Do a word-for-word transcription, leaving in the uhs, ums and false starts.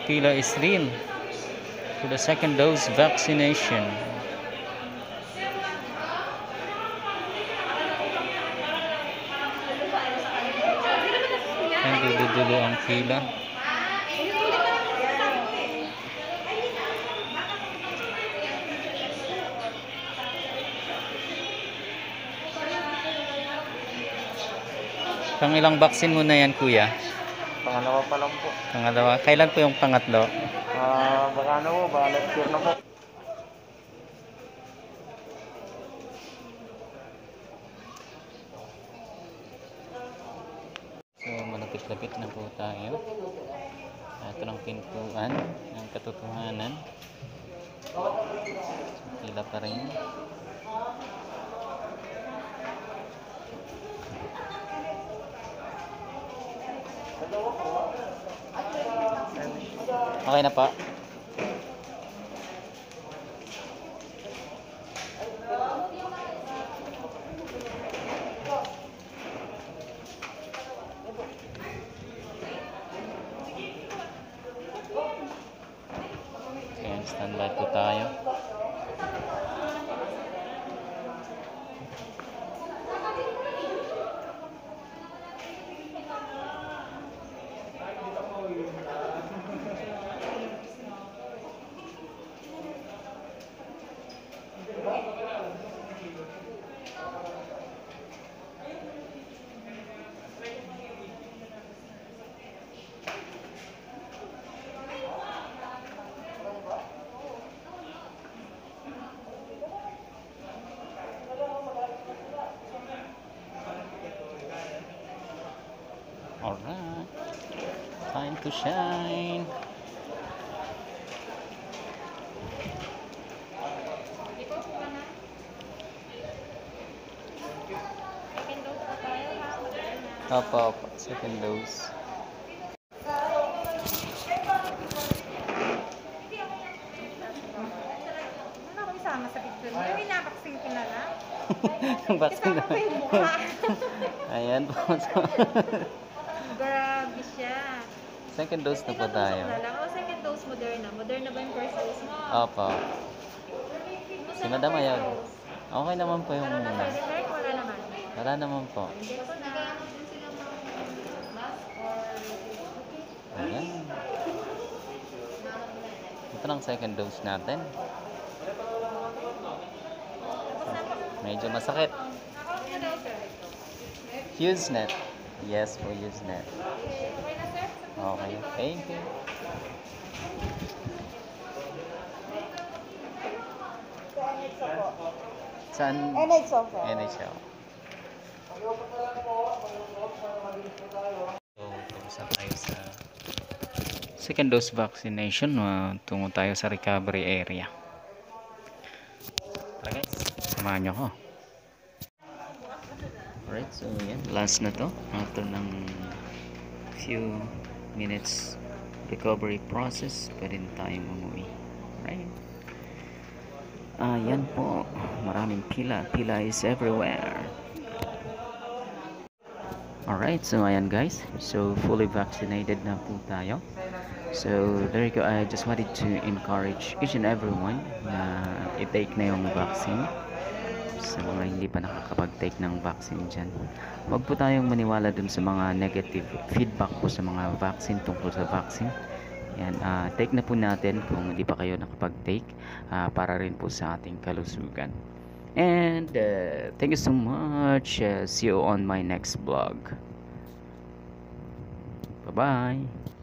pila is real for the second dose vaccination. Ang dulo-dulo ang pila. Pang ilang vaccine mo na yan, kuya? Pangalawa pa lang po. Pangalawa. Kailan po yung pangatlo? Ah, baka ano po, baka next year na po. So, malapit-lapit na po tayo. Ito ng pintuan ng katotohanan. So, pila pa rin. Okay na pa. Okay, standby po tayo. Alright, time to shine. Opo, opo, second dose. Ano ako isama sa picture mo? Yung inapaksin ko na lang. Vaccine na. Isama ko yung mukha. Ayan po. Grabe siya. Second dose na po tayo. Na lang. O, second dose Moderna. Moderna ba yung first dose mo? Opo. Si Madam Ayag. Okay naman po yung Wala na muna. side effect? Wala naman. Wala naman po. Hindi ko na. Mask or... Ayan. Ito lang second dose natin. Medyo masakit. Nakaut na daw, sir. Usenet. Yes po, Usenet. Okay na, sir? Okay. Thank you. Saan? N H L, sir. N H L. So, tapos na tayo sa second dose vaccination. Uh, tungo tayo sa recovery area. Tara guys, samahan nyo ko. Alright, so yan. Last na to. After ng few minutes recovery process, pwede na tayong umuwi. Right? Ah, yan po. Maraming pila. Pila is everywhere. Alright, so ayan guys. So, fully vaccinated na po tayo. So, there you go. I just wanted to encourage each and everyone na i-take na yung vaccine. Sa mga hindi pa nakakapag-take ng vaccine dyan, huwag po tayong maniwala dun sa mga negative feedback po sa mga vaccine tungkol sa vaccine. Yan, uh, take na po natin kung hindi pa kayo nakapag-take uh, para rin po sa ating kalusugan. And uh, thank you so much. Uh, see you on my next vlog. Bye-bye.